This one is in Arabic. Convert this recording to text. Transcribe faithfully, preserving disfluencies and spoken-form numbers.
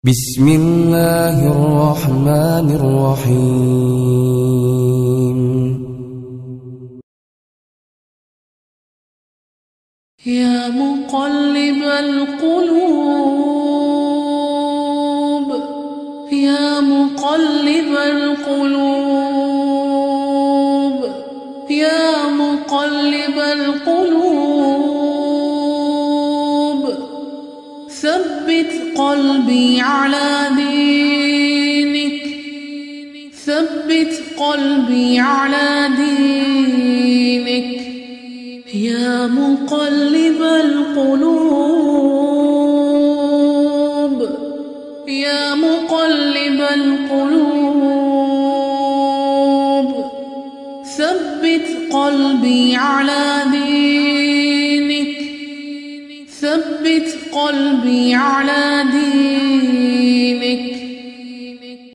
بسم الله الرحمن الرحيم. يا مقلب القلوب يا مقلب القلوب يا مقلب القلوب ثبت قلبي على دينك ثبت قلبي على دينك يا مقلب القلوب يا مقلب القلوب ثبت قلبي على دينك ثبت قلبي على